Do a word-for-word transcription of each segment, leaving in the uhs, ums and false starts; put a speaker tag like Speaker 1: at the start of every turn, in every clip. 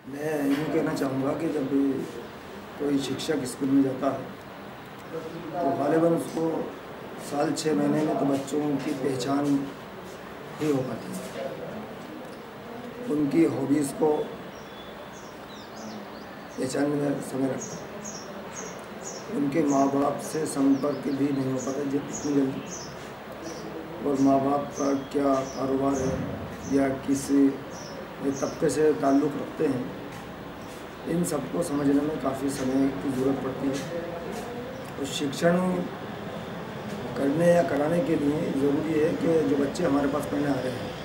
Speaker 1: मैं यूँ कहना चाहूँगा कि जब भी कोई शिक्षक स्कूल में जाता है तो ग़ालिबन उसको साल छः महीने में तो बच्चों की पहचान ही हो पाती है। उनकी हॉबीज़ को पहचानने में समय लगता है। उनके माँ बाप से संपर्क भी नहीं हो पाता जितनी जल्दी, और माँ बाप का क्या कारोबार है या किस तबके से ताल्लुक़ रखते हैं, इन सबको समझने में काफ़ी समय की ज़रूरत पड़ती है। तो शिक्षण करने या कराने के लिए ज़रूरी है कि जो बच्चे हमारे पास पढ़ने आ रहे हैं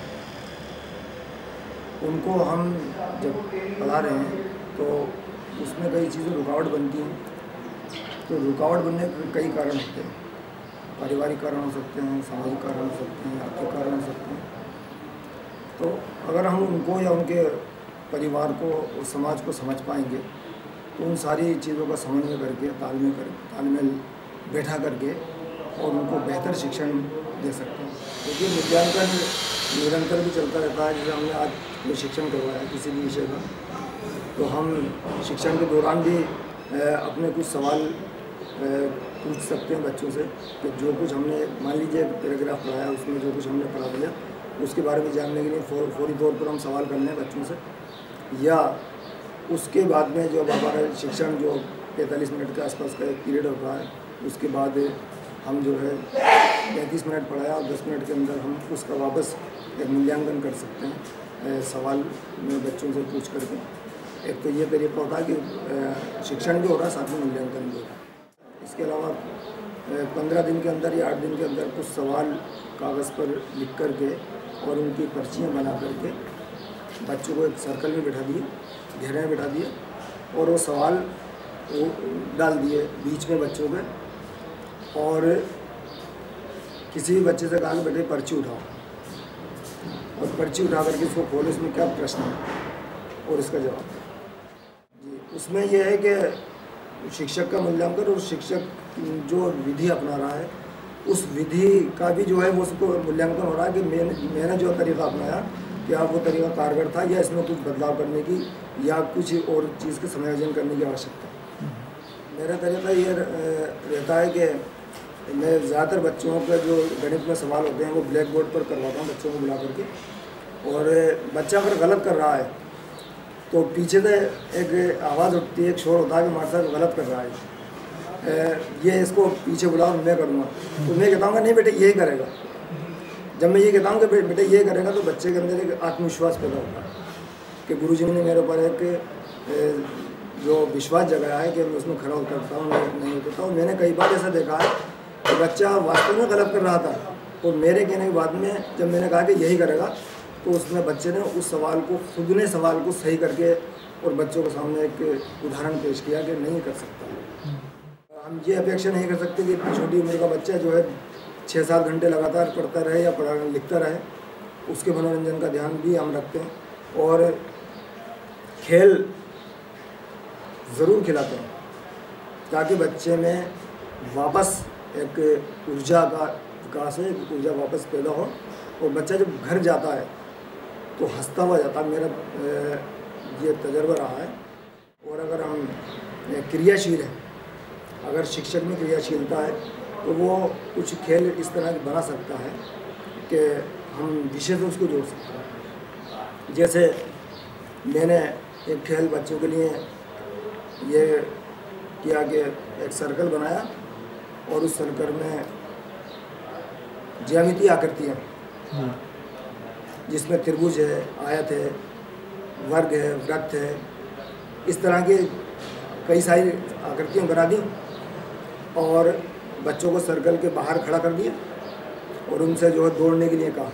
Speaker 1: उनको हम जब पढ़ा रहे हैं तो उसमें कई चीज़ें रुकावट बनती हैं। तो रुकावट बनने के कई कारण होते हैं। पारिवारिक कारण हो सकते हैं, सामाजिक कारण हो सकते हैं, आर्थिक कारण हो सकते हैं। तो अगर हम उनको या उनके परिवार को और समाज को समझ पाएंगे तो उन सारी चीज़ों का समन्वय करके तालमेल कर तालमेल बैठा करके और उनको बेहतर शिक्षण दे सकते हैं। क्योंकि मूल्यांकन निरंतर भी चलता रहता है। जैसे हमने आज कोई शिक्षण करवाया किसी भी विषय का, तो हम शिक्षण के दौरान भी अपने कुछ सवाल पूछ सकते हैं बच्चों से कि जो कुछ हमने, मान लीजिए पैराग्राफ पढ़ाया, उसमें जो कुछ हमने पढ़ा दिया उसके बारे में जानने के लिए फौरी तौर पर हम सवाल कर लें बच्चों से, या उसके बाद में जो हमारा शिक्षण जो पैंतालीस मिनट के आसपास का एक पीरियड होता है, उसके बाद हम जो है पैंतीस मिनट पढ़ाया और दस मिनट के अंदर हम उसका वापस एक मूल्यांकन कर सकते हैं सवाल में बच्चों से पूछ करके। एक तो ये तरीका होता है कि शिक्षण भी हो रहा है, साथ में मूल्यांकन भी हो रहा है। इसके अलावा पंद्रह दिन के अंदर या आठ दिन के अंदर कुछ सवाल कागज़ पर लिख करके और उनकी पर्चियाँ बना करके बच्चों को एक सर्कल में बैठा दिए, घेरे में बैठा दिए और वो सवाल वो डाल दिए बीच में बच्चों के, और किसी भी बच्चे से कहा कि बेटे पर्ची उठाओ, और पर्ची उठा करके इसको खोलो, इसमें क्या प्रश्न है और इसका जवाब जी। उसमें यह है कि शिक्षक का मूल्यांकन और शिक्षक जो विधि अपना रहा है उस विधि का भी जो है वो उसको मूल्यांकन हो रहा है कि मैंने मैंने जो तरीका अपनाया क्या वो तरीका कारगर था या इसमें कुछ बदलाव करने की या कुछ और चीज़ के समायोजन करने की आवश्यकता है। मेरा तरीका ये रहता है कि मैं ज़्यादातर बच्चों के जो गणित में सवाल होते हैं वो ब्लैक बोर्ड पर करवाता हूँ बच्चों को बुला करके, और बच्चा अगर गलत कर रहा है तो पीछे से एक आवाज़ उठती है, एक शोर होता है कि हमारे साथ गलत कर रहा है, ये इसको पीछे बुलाओ और मैं करूँगा। तो मैं कहता हूँ नहीं बेटे यही करेगा। जब मैं ये कहता हूँ कि बेटे ये करेगा तो बच्चे के अंदर एक आत्मविश्वास पैदा होता है कि गुरुजी ने मेरे ऊपर एक जो विश्वास जगाया है कि मैं उसमें खड़ा उतरता हूँ, नहीं उतरता हूँ। मैंने कई बार ऐसा देखा है कि बच्चा वास्तव में गलत कर रहा था और मेरे कहने के बाद में जब मैंने कहा कि यही करेगा तो उसमें बच्चे ने उस सवाल को, खुद ने सवाल को सही करके और बच्चों के सामने एक उदाहरण पेश किया कि नहीं कर सकता। हम ये अपेक्षा नहीं कर सकते कि इतनी छोटी उम्र का बच्चा जो है छः सात घंटे लगातार पढ़ता रहे या पढ़ा लिखता रहे, उसके मनोरंजन का ध्यान भी हम रखते हैं और खेल ज़रूर खिलाते हैं ताकि बच्चे में वापस एक ऊर्जा का विकास है, ऊर्जा वापस पैदा हो और बच्चा जब घर जाता है तो हंसता हुआ जाता है। मेरा ये तजर्बा रहा है। और अगर हम क्रियाशील हैं, अगर शिक्षक में क्रियाशीलता है तो वो कुछ खेल इस तरह की बना सकता है कि हम विषय से उसको जोड़ सकते हैं। जैसे मैंने एक खेल बच्चों के लिए ये किया कि एक सर्कल बनाया और उस सर्कल में ज्यामितीय आकृतियाँ जिसमें त्रिभुज है, आयत है, वर्ग है, वृत्त है, इस तरह के कई सारी आकृतियाँ बना दी और बच्चों को सर्कल के बाहर खड़ा कर दिया और उनसे जो है दौड़ने के लिए कहा।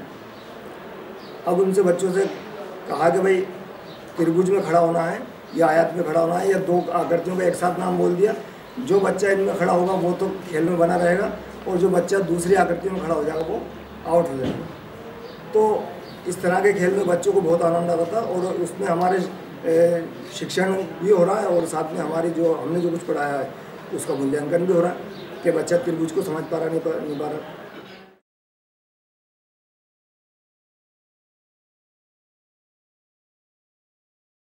Speaker 1: अब उनसे बच्चों से कहा कि भाई त्रिभुज में खड़ा होना है या आयत में खड़ा होना है, या दो आकृतियों का एक साथ नाम बोल दिया। जो बच्चा इनमें खड़ा होगा वो तो खेल में बना रहेगा और जो बच्चा दूसरी आकृतियों में खड़ा हो जाएगा वो आउट हो जाएगा। तो इस तरह के खेल में बच्चों को बहुत आनंद आता था और उसमें हमारे शिक्षण भी हो रहा है और साथ में हमारी जो हमने जो कुछ पढ़ाया है उसका मूल्यांकन भी हो रहा है कि बच्चा त्रिभुज को समझ पा रहा नहीं पा नहीं पा रहा।